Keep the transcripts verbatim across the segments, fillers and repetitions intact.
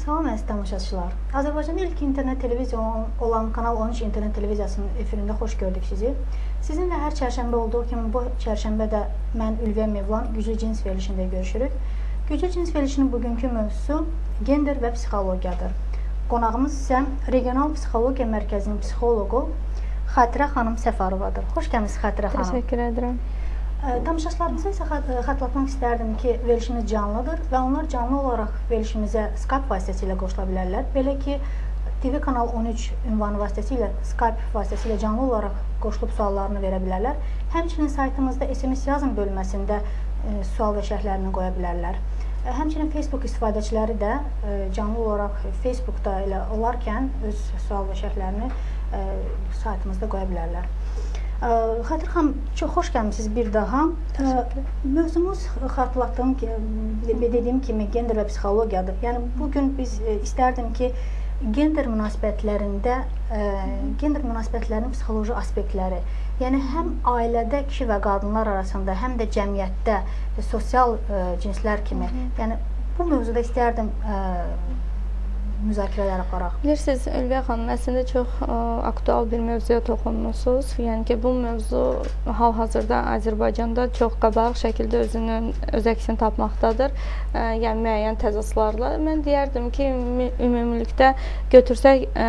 Salam əziz tamaşaçılar. Azərbaycanda ilk internet televiziya olan Kanal on üç internet televiziyasının efirində xoş gördük sizi. Sizinlə hər çərşənbə olduğu kimi bu çərşənbə də mən Ülviyə Mevlan güclü cins verilişində görüşürük. Güclü cins verilişinin bugünkü mövzusu gender və psixologiyadır. Qonağımız isə Regional Psixologiya Mərkəzinin psixoloqu Xatirə xanım Səfarovadır. Xoş gəlmisiniz Xatirə xanım. Təşəkkür edirəm. Tamaşaçılarımıza isə xatırlatmaq istərdim ki, verilişimiz canlıdır və onlar canlı olaraq verilişimizə Skype vasitəsilə qoşula bilərlər. Belə ki, T V Kanal on üç ünvanı vasitəsilə Skype vasitəsilə canlı olaraq qoşulub suallarını verə bilərlər. Həmçinin saytımızda S M S yazın bölməsində e, sual və şərhlərini qoya bilərlər. E, həmçinin Facebook istifadəçiləri də e, canlı olaraq Facebookda elə olarkən öz sual və şərhlərini e, saytımızda qoya bilərlər. Xatirə xanım, çox xoş gəlmisiniz bir daha. Mövzumuz xatırlatdığım ki, dediyim kimi gender və psixologiyadır. Yəni bugün biz istərdim ki, gender münasibətlərində gender münasibətlərinin psixoloji aspektləri, yəni həm ailədə kişi və qadınlar arasında, həm də cəmiyyətdə sosial cinslər kimi, yəni bu mövzuda istərdim müzakirələr aparaq. Bilirsiniz, Ülviyə xanım, əslində çox ə, aktual bir mövzuya toxunmuşsunuz. Yəni ki, bu mövzu hal-hazırda Azərbaycanda çox qabaq şəkildə özünün öz əksini tapmaqdadır. Ə, yəni müəyyən təzadlarla. Mən deyərdim ki, ümumilikdə götürsək ə,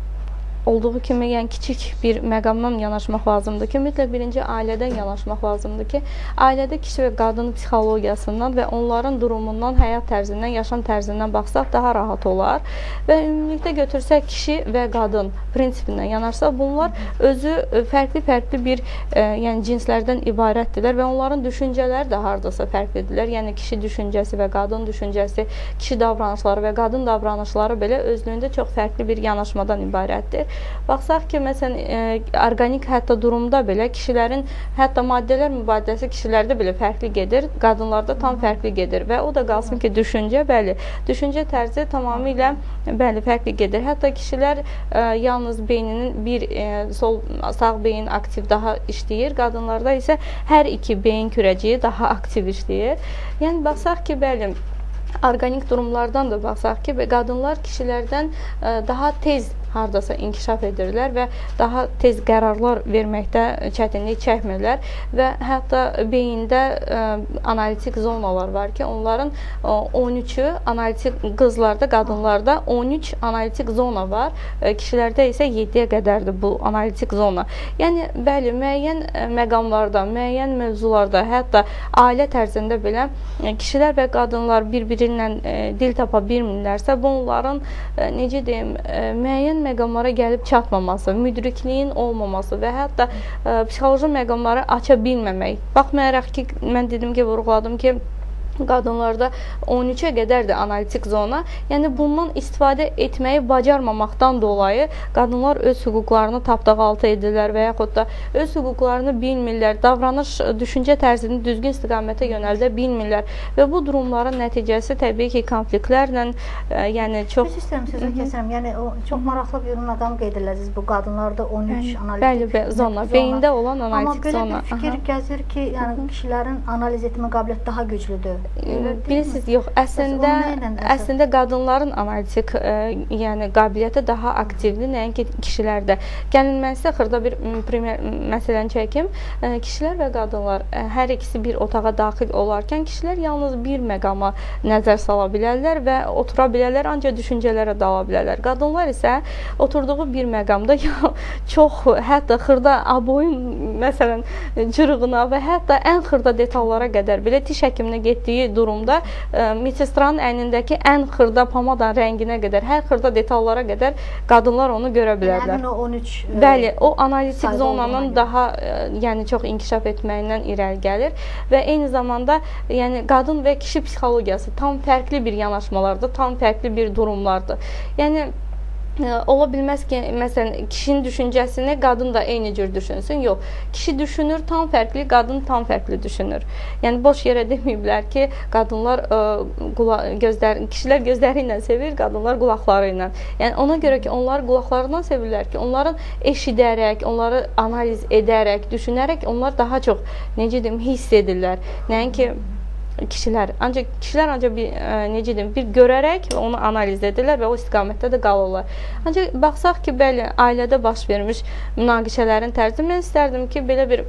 olduğu kimi, yəni kiçik bir məqamdan yanaşmaq lazımdır ki, mütləq birinci ailədən yanaşmaq lazımdır ki, ailədə kişi və qadın psixologiyasından və onların durumundan, həyat tərzindən, yaşam tərzindən baxsaq daha rahat olar və ümumilikdə götürsək kişi və qadın prinsipindən yanaşsaq, bunlar özü fərqli-fərqli bir e, yəni cinslərdən ibarətdirlər və onların düşüncələri də hardasa fərqlidirlər. Yəni kişi düşüncəsi və qadın düşüncəsi, kişi davranışları və qadın davranışları belə özlüyündə çox fərqli bir yanaşmadan ibarətdir. Baxsaq ki, məsələn, e, orqanik hətta durumda belə kişilərin, hətta maddələr mübadiləsi kişilərdə belə fərqli gedir, qadınlarda tam fərqli gedir və o da qalsın ki, düşüncə, bəli, düşüncə tərzi tamamilə, bəli, fərqli gedir. Hətta kişilər e, yalnız beyninin bir e, sol, sağ beyin aktiv daha işləyir, qadınlarda isə hər iki beyin kürəciyi daha aktiv işləyir. Yəni, baxsaq ki, bəli, orqanik durumlardan da baxsaq ki, qadınlar kişilərdən e, daha tez hardasa inkişaf edirlər və daha tez qərarlar verməkdə çətinlik çəkmirlər və hətta beyində ə, analitik zonalar var ki, onların ə, on üçü analitik qızlarda, qadınlarda on üç analitik zona var, ə, kişilərdə isə yeddiyə qədərdir bu analitik zona. Yəni, bəli, müəyyən məqamlarda, müəyyən mövzularda, hətta ailə tərzində belə ə, kişilər və qadınlar bir-biri ilə ə, dil tapa bilmirlərsə, bunların ə, necə deyim, ə, müəyyən məqamlara gəlib çatmaması, müdrikliyin olmaması və hətta ə, psixoloji məqamları aça bilməmək. Baxmayaraq ki, mən dedim ki, vurğuladım ki, qadınlarda on üçə qədərdir analitik zona. Yəni, bundan istifadə etməyi bacarmamaqdan dolayı qadınlar öz hüquqlarını tapdağaltı edirlər və yaxud da öz hüquqlarını bilmirlər, davranış, düşüncə tərzini düzgün istiqamətə yönəldə bilmirlər və bu durumların nəticəsi təbii ki, konfliktlərlə, ə, yəni çox... Biz istəyirəm, sizə kəsərəm, yəni o çox maraqlı bir məqam qeyd edilərsiniz, bu qadınlarda on üç analitik bəli, bəli, zona, beyində olan analitik zona. Amma belə bir fikir gəzir ki, yəni kişilərin analiz etmə qabiliyyəti daha güclüdür. Bilirsiniz, yox, əslində, əslində qadınların analitik ə, yəni, qabiliyyəti daha aktivdir, nəinki kişilərdə. Gəlin, mən sizə xırda bir primer məsələni çəkim. Ə, kişilər və qadınlar ə, hər ikisi bir otağa daxil olarkən kişilər yalnız bir məqama nəzər sala bilərlər və otura bilərlər, ancaq düşüncələrə dala bilərlər. Qadınlar isə oturduğu bir məqamda çox, hətta xırda aboyun, məsələn, cırığına və hətta ən xırda detallara qədər belə tiş həkiminə getdiyi durumda ə, medsestranın əynindəki ən xırda pamadan rənginə qədər, hər xırda detallara qədər qadınlar onu görə bilərlər. Yəni, o on üç bəli, o analitik zonanın daha ə, yəni, çox inkişaf etməyindən irəli gəlir və eyni zamanda yəni, qadın və kişi psixologiyası tam fərqli bir yanaşmalardır, tam fərqli bir durumlardır. Yəni, ola bilməz ki, məsələn, kişinin düşüncəsini qadın da eyni cür düşünsün. Yox, kişi düşünür tam fərqli, qadın tam fərqli düşünür. Yəni, boş yerə deməyiblər ki, qadınlar, ə, gözlər, kişilər gözləri ilə sevir, qadınlar qulaqları ilə. Yəni, ona görə ki, onlar qulaqlarından sevirlər ki, onların eşidərək, onları analiz edərək, düşünərək, onlar daha çox, necə deyim, hiss edirlər. Nəinki kişilər. Ancaq kişilər ancaq bir ə, necə deyim, bir görərək onu analiz edirlər və o istiqamətdə də qalırlar. Ancaq baxsaq ki, bəli, ailədə baş vermiş münaqişələrin tərzi, mən istərdim ki, belə bir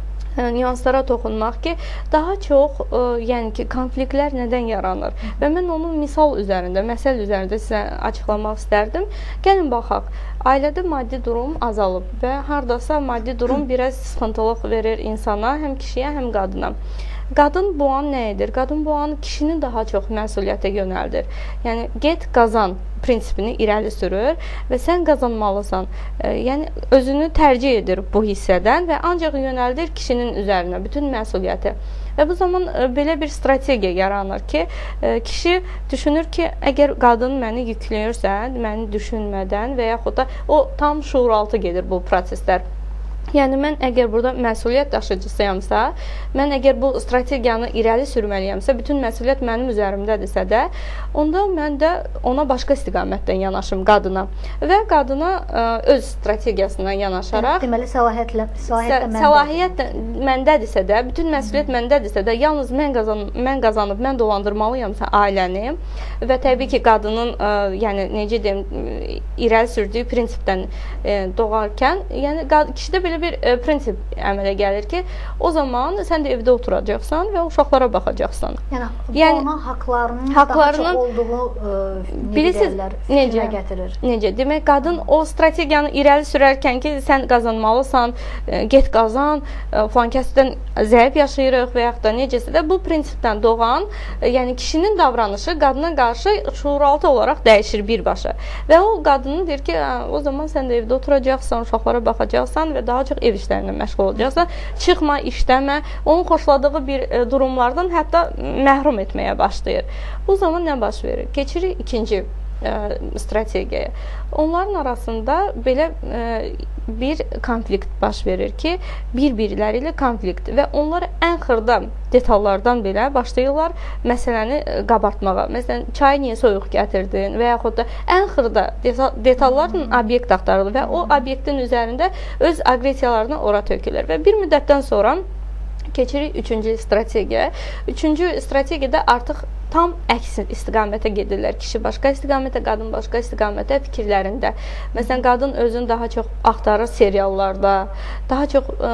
ə, nüanslara toxunmaq ki, daha çox ə, yəni ki, konfliktlər nədən yaranır və mən onu misal üzərində, məsəl üzərində sizə açıqlamaq istərdim. Gəlin baxaq. Ailədə maddi durum azalıb və hardasa maddi durum biraz sıxıntılıq verir insana, həm kişiyə, həm qadına. Qadın bu an nə edir? Qadın bu an kişini daha çox məsuliyyətə yönəldir. Yəni, get qazan prinsipini irəli sürür və sən qazanmalısan. E, yəni, özünü tərcih edir bu hissədən və ancaq yönəldir kişinin üzərinə bütün məsuliyyəti. Və bu zaman e, belə bir strategiya yaranır ki, e, kişi düşünür ki, əgər qadın məni yükləyirsə, məni düşünmədən və yaxud da o tam şuuraltı gedir bu proseslər. Yəni, mən əgər burada məsuliyyət daşıyıcısıyamsa, mən əgər bu strategiyanı irəli sürməliyəmsə, bütün məsuliyyət mənim üzərimdədirsə də, onda mən də ona başqa istiqamətdən yanaşım qadına və qadına ə, öz strategiyasından yanaşaraq deməli, səlahiyyətlə, səlahiyyət də səlahiyyət məndədirsə də, bütün məsuliyyət məndədirsə də, yalnız mən, qazan, mən qazanıb, mən dolandırmalıyamsa ailəni və təbii ki, qadının ə, yəni, necə deyim, irəli sürdüyü prinsipdən ə, doğarkən, yəni, kişidə belə bir e, prinsip əmələ gəlir ki, o zaman sən də evdə oturacaqsan və uşaqlara baxacaqsan. Yəni, yəni ona haqlarının, haqlarının daha çox olduğu e, bilirsiniz, necə gətirir. Necə? Demək, qadın o strategiyanı irəli sürərkən ki, sən qazanmalısan, e, get qazan, e, falan kəsdən zəif yaşayırıq və yaxud da necəsə də bu prinsipdən doğan, e, yəni kişinin davranışı qadına qarşı şuuraltı olaraq dəyişir birbaşa. Və o qadının deyir ki, o zaman sən də evdə oturacaqsan, uşaqlara baxacaqsan və daha çox ev işlərinə məşğul olacaqsan, çıxma, işləmə, onun xoşladığı bir e, durumlardan hətta məhrum etməyə başlayır. Bu zaman nə baş verir? Keçirik ikinci e, strategiyaya. Onların arasında belə e, bir konflikt baş verir ki, bir-birləri ilə konflikt və onlar ən xırda detallardan belə başlayırlar məsələni qabartmağa. Məsələn, çayı niyə soyuq gətirdin və yaxud da ən xırda detallarla obyekt axtarılır və o obyektin üzərində öz aqressiyalarını ora tökülür və bir müddətdən sonra keçirik üçüncü strategiyaya. Üçüncü strategiyada artıq tam əks istiqamətə gedirlər. Kişi başqa istiqamətə, qadın başqa istiqamətə fikirlərində. Məsələn, qadın özünü daha çox axtarır seriallarda, daha çox ə,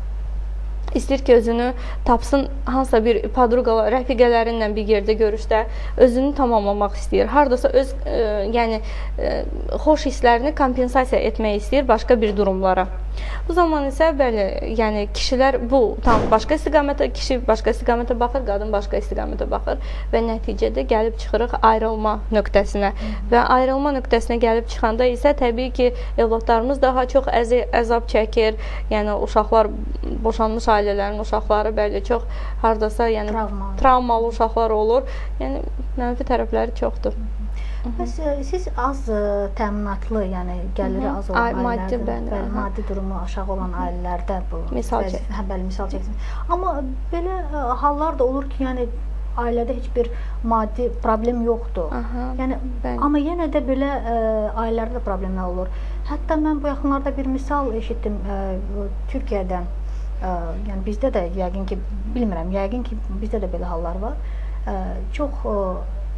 istəyir ki, özünü tapsın hansısa bir podruqala, rəfiqələrinlə bir yerdə görüşdə özünü tamamlamaq istəyir. Hardasa öz ə, yəni, ə, xoş hisslərini kompensasiya etmək istəyir başqa bir durumlara. Bu zaman isə bəli, yəni kişilər bu tam başqa istiqamətə, kişi başqa istiqamətə baxır, qadın başqa istiqamətə baxır və nəticədə gəlib çıxırıq ayrılma nöqtəsinə. Və ayrılma nöqtəsinə gəlib çıxanda isə təbii ki, evladlarımız daha çox əzi, əzab çəkir. Yəni uşaqlar, boşanmış ailələrin uşaqları bəli çox hardasa, yəni travmalı, travmalı uşaqlar olur. Yəni mənfi tərəfləri çoxdur. Bəs siz az təminatlı, yəni gəliri Hı -hı. az olan Ay, ailələrdə, maddi, bəli, bəli, maddi durumu aşağı olan ailələrdə bu misal çək. Hə, bəli, misal çəksiniz. Amma belə ə, hallar da olur ki, yəni ailədə heç bir maddi problem yoxdur. Aha, yəni bəli. Amma yenə də belə ə, ailələrdə problemlər olur. Hətta mən bu yaxınlarda bir misal eşitdim ə, Türkiyədən. Ə, yəni bizdə də yəqin ki, bilmirəm, yəqin ki, bizdə də belə hallar var. Ə, çox ə,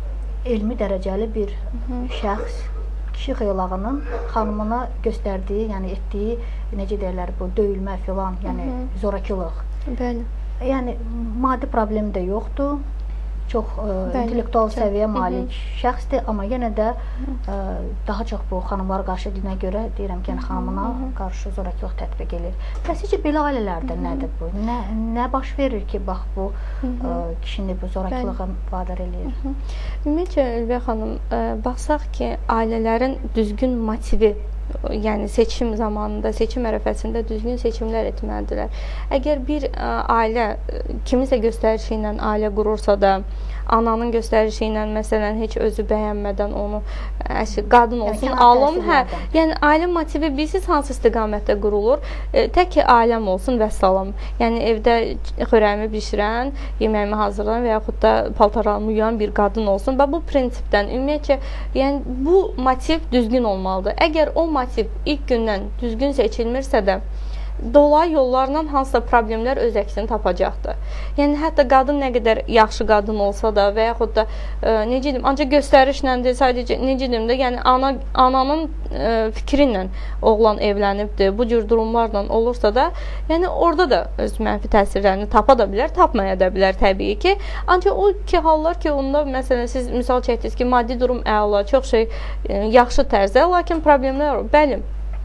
elmi dərəcəli bir Hı -hı. şəxs kişi xeyolağının xanımına göstərdiyi, yəni etdiyi, necə deyirlər, bu döyülmə filan, yəni Hı -hı. zorakılıq. Bəli. Yəni maddi problem də yoxdur. Çox ə, intellektual səviyyə malik Hı -hı. şəxsdir, amma yenə də ə, daha çox bu xanımlara qarşı dinə görə deyirəm ki, yəni xanımına Hı -hı. qarşı zorakılıq tətbiq edir. Və sizcə belə ailələrdə Hı -hı. nədir bu? Nə nə baş verir ki, bax bu Hı -hı. ə, kişini bu zorakılığa vadar eləyir? Ümumiyyətlə Ülviyə xanım, ə, baxsaq ki, ailələrin düzgün motivi, yəni seçim zamanında, seçim ərəfəsində düzgün seçimlər etməlidirlər. Əgər bir ə, ailə kimisə göstərişi ilə ailə qurursa da, ananın göstərişi ilə məsələn heç özü bəyənmədən onu əşi, qadın olsun, yəni, alım, hə, yəni ailə motivi bilsiz hansı istiqamətdə qurulur? E, tək ki ailəm olsun və salam. Yəni evdə xörəyimi bişirən, yeməyimi hazırlayan və yaxud da paltarlarımı yuyan bir qadın olsun və bu prinsipdən ümumiyyətcə, yəni bu motiv düzgün olmalıdır. Əgər o motiv ilk gündən düzgün seçilmirsə də, dolayı yollarla hansısa problemlər öz əksini tapacaqdır. Yəni, hətta qadın nə qədər yaxşı qadın olsa da və yaxud da, e, necə deyim, ancaq göstərişləndir, sadəcə, necə deyim də, yəni, ana, ananın e, fikri ilə oğlan evlənibdir, bu cür durumlarla olursa da, yəni, orada da öz mənfi təsirlərini tapa da bilər, tapmaya da bilər təbii ki. Ancaq o ki, hallar ki, onda, məsələn, siz misal çəkdiniz ki, maddi durum əla, çox şey e, yaxşı tərzdə, lakin problemlər olur. Bəli,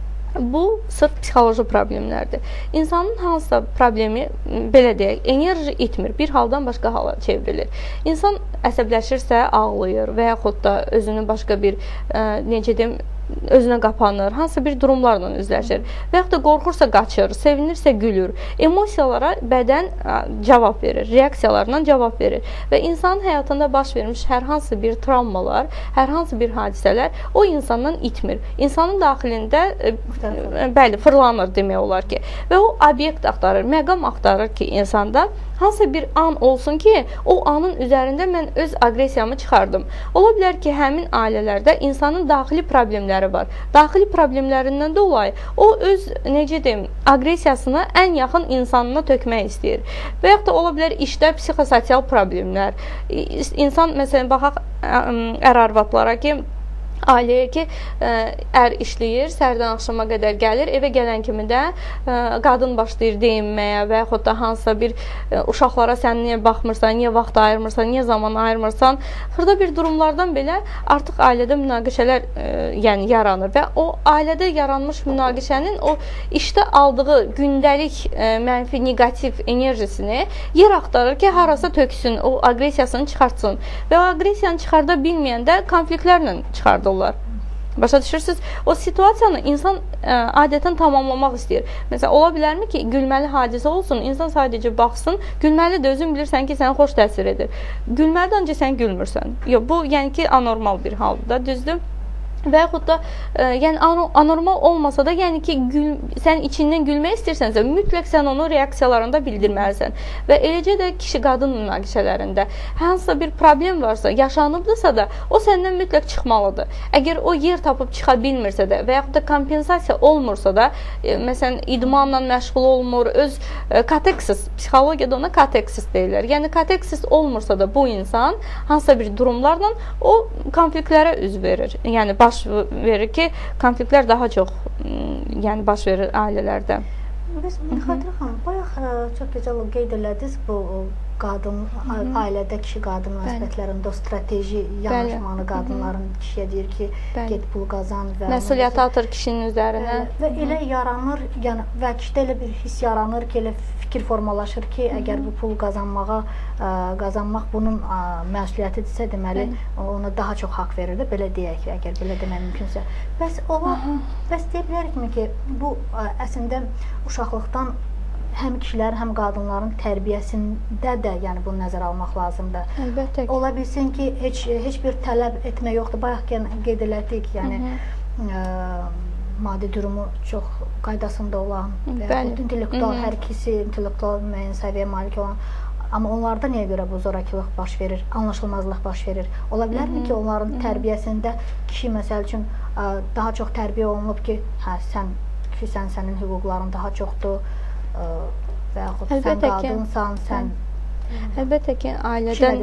bu sırf psixoloji problemlərdir. İnsanın hansısa problemi, belə deyək, enerji itmir, bir haldan başqa hala çevrilir. İnsan əsəbləşirsə ağlayır və yaxud da özünü başqa bir, ə, necə deyim, özünə qapanır, hansısa bir durumlarla üzləşir və yaxud da qorxursa qaçır, sevinirsə gülür. Emosiyalara bədən ə, cavab verir, reaksiyalarla cavab verir və insanın həyatında baş vermiş hər hansı bir travmalar, hər hansı bir hadisələr o insandan itmir. İnsanın daxilində ə, bəli, fırlanır demək olar ki və o obyekt axtarır, məqam axtarır ki, insanda hansısa bir an olsun ki, o anın üzərində mən öz aqressiyamı çıxardım. Ola bilər ki, həmin ailələrdə insanın daxili problemləri var. Daxili problemlərindən dolayı o öz, necə deyim, aqressiyasını ən yaxın insanına tökmək istəyir. Və yaxud da ola bilər işdə psixososial problemlər. İnsan, məsələn, baxaq ər-arvadlara ki, ailəyə ki, ə, ər işləyir, səhərdən axşama qədər gəlir, evə gələn kimi də ə, qadın başlayır deyinməyə və yaxud da hansısa bir ə, uşaqlara sən niyə baxmırsan, niyə vaxt ayırmırsan, niyə zaman ayırmırsan, xırda bir durumlardan belə artıq ailədə münaqişələr ə, yəni yaranır və o ailədə yaranmış münaqişənin o işdə aldığı gündəlik ə, mənfi, negativ enerjisini yer axtarır ki, harasa töksün, o aqressiyasını çıxartsın və o aqressiyanı çıxarda bilməyəndə konfliktlərlə çıxardır. Başa düşürsünüz? O situasiyanı insan ə, adətən tamamlamaq istəyir. Məsələn, ola bilərmi ki, gülməli hadisə olsun, insan sadəcə baxsın, gülməli də özün bilirsən ki, səni xoş təsir edir. Gülməli də ancaq sən gülmürsən. Yox, bu, yəni ki, anormal bir haldır da, düzdür? Və yaxud da, ə, yəni anormal olmasa da, yəni ki, gül, sən içindən gülmək istəyirsənsə, mütləq sən onu reaksiyalarında bildirməlisən. Və eləcə də kişi-qadın münaqişələrində hansısa bir problem varsa, yaşanıbdırsa da, o səndən mütləq çıxmalıdır. Əgər o yer tapıb çıxa bilmirsə də və yaxud da kompensasiya olmursa da, ə, məsələn, idmanla məşğul olmur, öz ə, kateksis, psixologiyada ona kateksis deyirlər. Yəni, kateksis olmursa da bu insan hansısa bir durumlarla o konfliktlərə üz verir. Yəni, baş verir ki, konfliktlər daha çox yəni baş verir ailələrdə. Biz, Xatirə xanım, bayaq çox gözəl qeyd elədiniz bu qadın, Hı -hı. ailədə kişi-qadın münasibətlərində o strateji yanaşmanı qadınların kişiyə deyir ki, Bəli. get pul qazan və məsuliyyət atır kişinin üzərinə. Və elə yaranır, yəni və kişidə elə bir his yaranır ki, elə fikir formalaşır ki, Hı -hı. əgər bu pul qazanmağa ə, qazanmaq bunun ə, məsuliyyətidirsə, deməli Bəli. ona daha çox haqq verir də, belə deyək ki, əgər belə demək mümkünsə. Bəs ola, bəs deyə bilərikmi ki, bu ə, əslində uşaqlıqdan həm kişilər, həm qadınların tərbiyəsində də, yəni bunu nəzərə almaq lazımdır. Əlbəttə ki. Ola bilsin ki, heç heç bir tələb etmə yoxdur. Bayaq qeyd elədik, yəni ə, maddi durumu çox qaydasında olan və yaxud intellektual, Hı -hı. hər ikisi intellektual müəyyən səviyyə malik olan, amma onlarda niyə görə bu zorakılıq baş verir, anlaşılmazlıq baş verir? Ola bilərmi ki, onların Hı -hı. tərbiyəsində kişi məsəl üçün ə, daha çox tərbiyə olunub ki, hə, sən ki, sən sənin hüquqların daha çoxdur və yaxud sən qadınsan, sən Əlbəttə ki, ailədən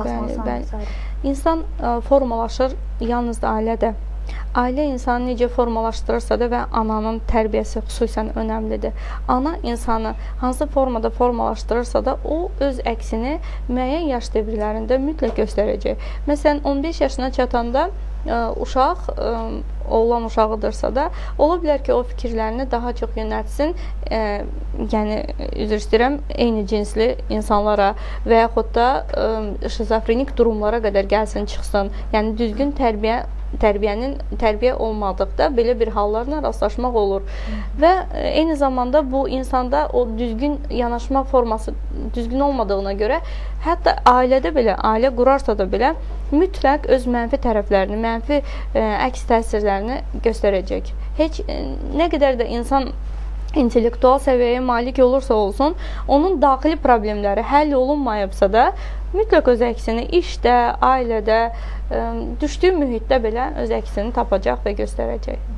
insan ə, formalaşır yalnız da ailədə. Ailə insanı necə formalaşdırırsa da və ananın tərbiyəsi xüsusən önəmlidir. Ana insanı hansı formada formalaşdırırsa da o öz əksini müəyyən yaş dövrlərində mütləq göstərəcək. Məsələn, on beş yaşına çatanda ə, uşaq ə, oğlan uşağıdırsa da, ola bilər ki, o fikirlərini daha çox yönəltsin, ə, yəni, üzr istəyirəm, eyni cinsli insanlara və yaxud da ə, şizofrenik durumlara qədər gəlsin, çıxsın. Yəni, düzgün tərbiyə tərbiyənin tərbiyə olmadıqda belə bir hallarla rastlaşmaq olur. Və eyni zamanda bu insanda o düzgün yanaşma forması düzgün olmadığına görə hətta ailədə belə, ailə qurarsa da belə mütləq öz mənfi tərəflərini, mənfi ə, əks təsirlərini göstərəcək. Heç ə, nə qədər də insan intellektual səviyyəyə malik olursa olsun, onun daxili problemləri həll olunmayıbsa da mütləq öz əksini işdə, ailədə, ə, düşdüyü mühitdə belə öz əksini tapacaq və göstərəcək.